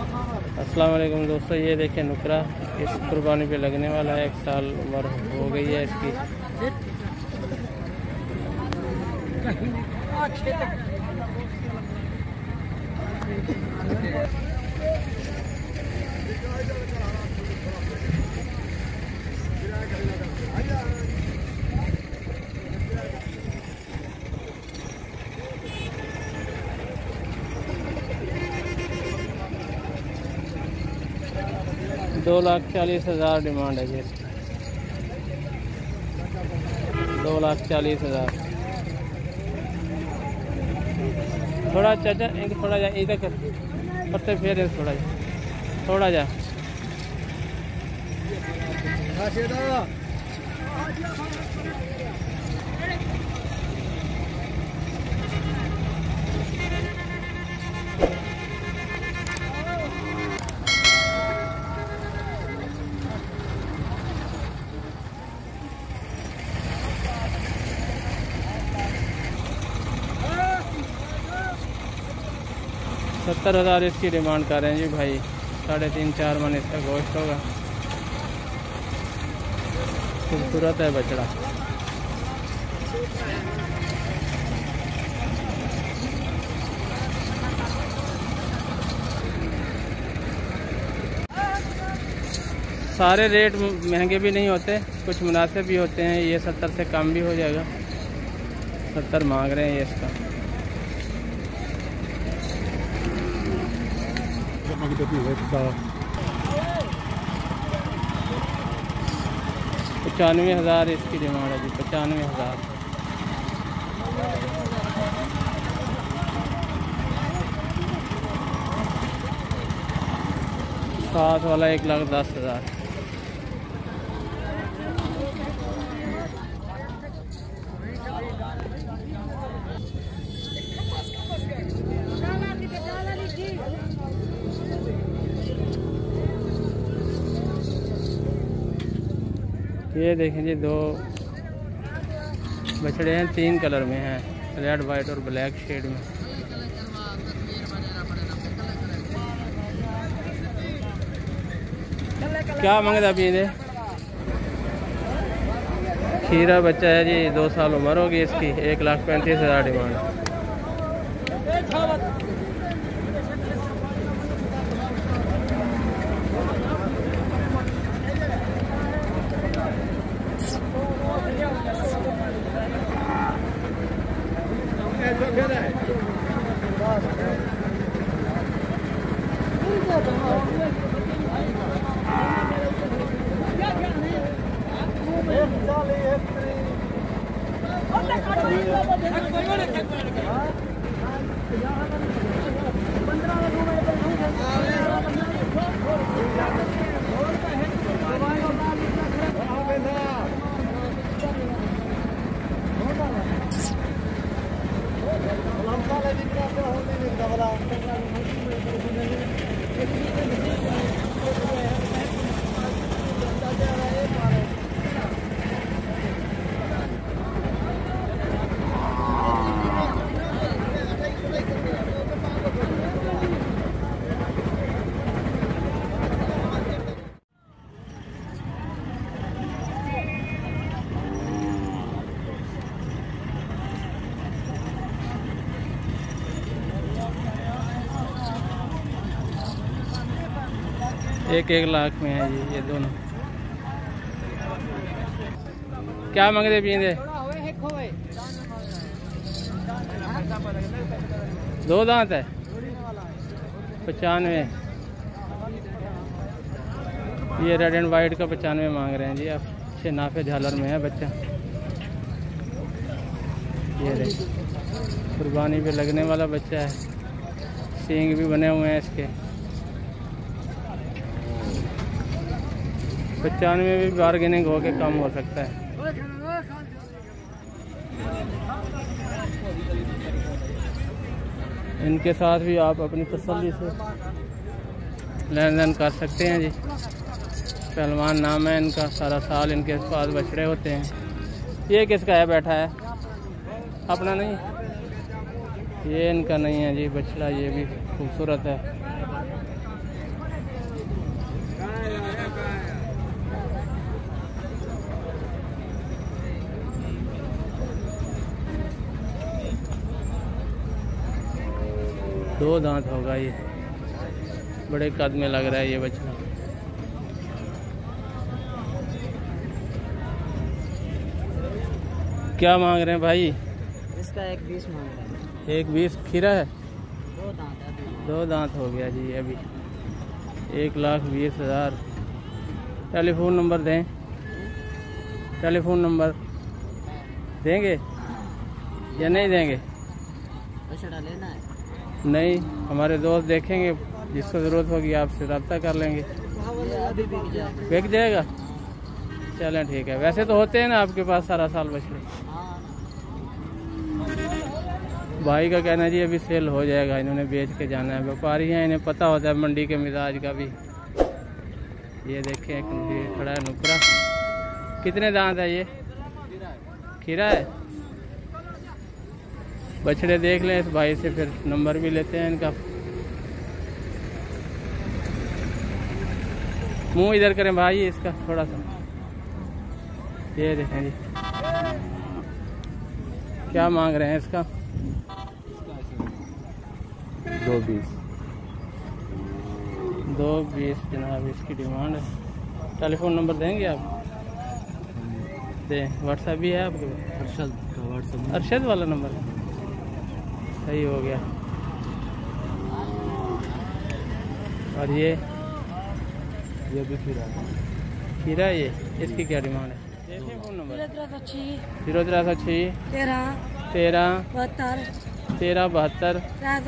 अस्सलाम वालेकुम दोस्तों, ये देखें नुकरा इस कुर्बानी पे लगने वाला है। 1 साल उम्र हो गई है इसकी। $2,40,000 डिमांड है जी इसकी। 2,40,000। थोड़ा चाचा एक थोड़ा जा इधर कर पत्ते फेर थोड़ा जा। 70,000 इसकी डिमांड कर रहे हैं जी भाई। 3.5-4 मन इसका गोश्त होगा। खूबसूरत है बछड़ा। सारे रेट महंगे भी नहीं होते, कुछ मुनासिब भी होते हैं। ये 70 से कम भी हो जाएगा। 70 मांग रहे हैं ये इसका। 95,000 इसकी डिमांड है जी। 95,000। साथ वाला 1,10,000। ये देखें जी, 2 बछड़े हैं, 3 कलर में हैं, रेड, वाइट और ब्लैक शेड में। क्या मांगता अभी इधर? खीरा बच्चा है जी, 2 साल उम्र होगी इसकी। 1,35,000 डिमांड। एक लाख में है ये दोनों। क्या मांगते पींदे? 2 दांत है। 95। ये रेड एंड वाइट का 95 मांग रहे हैं जी। अब 6 नाफे झालर में है बच्चा। ये देखिए, कुर्बानी पे लगने वाला बच्चा है। सींग भी बने हुए हैं इसके। 95 में भी बार्गेनिंग होके कम हो सकता है। इनके साथ भी आप अपनी तसल्ली से लेन देन कर सकते हैं जी। पहलवान नाम है इनका। सारा साल इनके पास बछड़े होते हैं। ये किसका है बैठा है? अपना नहीं, ये इनका नहीं है जी बछड़ा। ये भी खूबसूरत है। 2 दांत होगा ये, बड़े कद में लग रहा है ये बछड़ा। क्या मांग रहे हैं भाई? इसका 1.20 मांग रहे हैं। 1.20 खीरा है? 2 दांत है। 2 दांत हो गया जी अभी। 1,20,000। टेलीफोन नंबर दें, टेलीफोन नंबर देंगे या नहीं देंगे? बछड़ा लेना है? नहीं, हमारे दोस्त देखेंगे, जिसको ज़रूरत होगी आपसे रब्ता कर लेंगे। अभी बिक जाएगा। बिक जाएगा? चलें ठीक है। वैसे तो होते हैं ना आपके पास सारा साल बछड़े? भाई का कहना जी अभी सेल हो जाएगा, इन्होंने बेच के जाना है। व्यापारी हैं, इन्हें पता होता है मंडी के मिजाज का भी। ये देखें ये खड़ा है नुकरा। कितने दांत है ये? खीरा है। बछड़े देख लें इस भाई से, फिर नंबर भी लेते हैं इनका। मुंह इधर करें भाई इसका थोड़ा सा। ये देखें जी, क्या मांग रहे हैं इसका? 2.20। 2.20 जनाब इसकी डिमांड है। टेलीफोन नंबर देंगे आप? दें। व्हाट्सएप भी है आपके पास? अरशद का व्हाट्सएप। अरशद वाला नंबर है? सही हो गया। और ये भी खीरा है। खीरा है ये, इसकी क्या डिमांड है? देखिए फ़ोन नंबर 0306 0306 13 72 72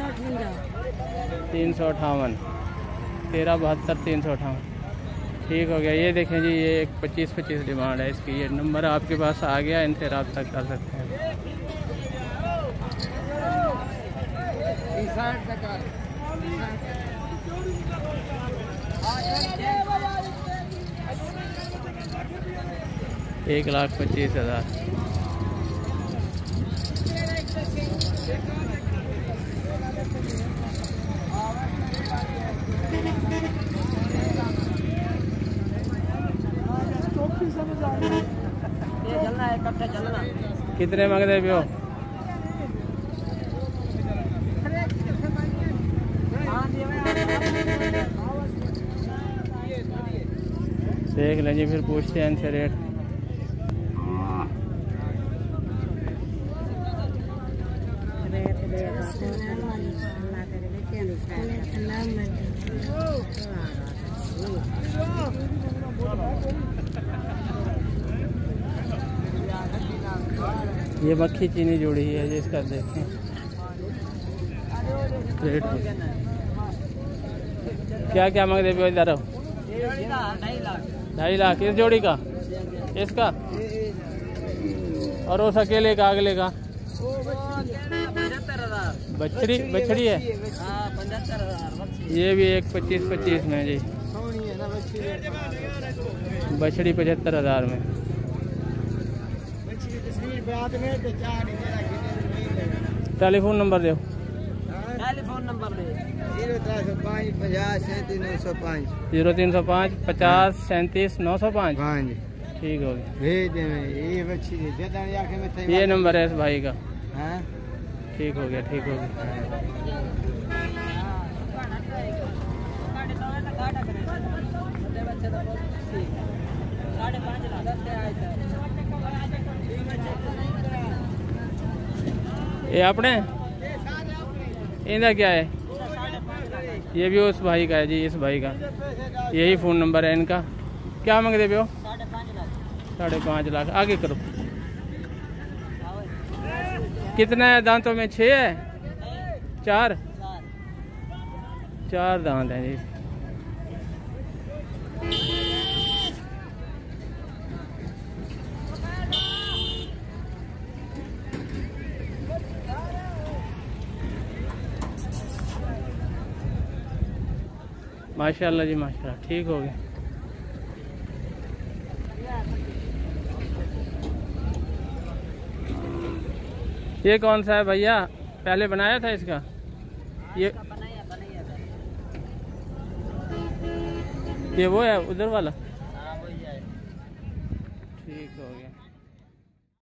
358 1372 358। ठीक हो गया। ये देखें जी, ये एक 25 डिमांड है इसकी। ये नंबर आपके पास आ गया, इनसे रब्ता कर सकते हैं। $1,25,000। कितने मंगते पियो? देख लेंगे, फिर पूछते हैं इनसे रेट। ये मक्खी चीनी जोड़ी है जिसका देखें रेट। क्या क्या मांगते पियो? इधर 2.5 लाख इस जोड़ी का, इसका? और उस अकेले का अगले का? बछड़ी है। ये भी एक 25 में जी। बछड़ी 75,000 में। टेलीफोन नंबर दो। टेलीफोन नंबर दे 0305 50 37 905। 0305 50 37 905। हाँ जी, ठीक हो गया। भेज दें। ये नंबर है इस भाई का। हाँ, ठीक हो गया, ठीक हो गया। ये अपने इनका क्या है? ये भी उस भाई का है जी, इस भाई का। यही फ़ोन नंबर है इनका। क्या मांगते पे हो? 5.5 लाख। आगे करो। कितना है दांतों में? 6 है? 4 दांत हैं जी। माशाल्लाह जी माशाल्लाह, ठीक हो गया। ये कौन सा है भैया? पहले बनाया था इसका? ये वो है उधर वाला? हाँ वही है। ठीक हो गया।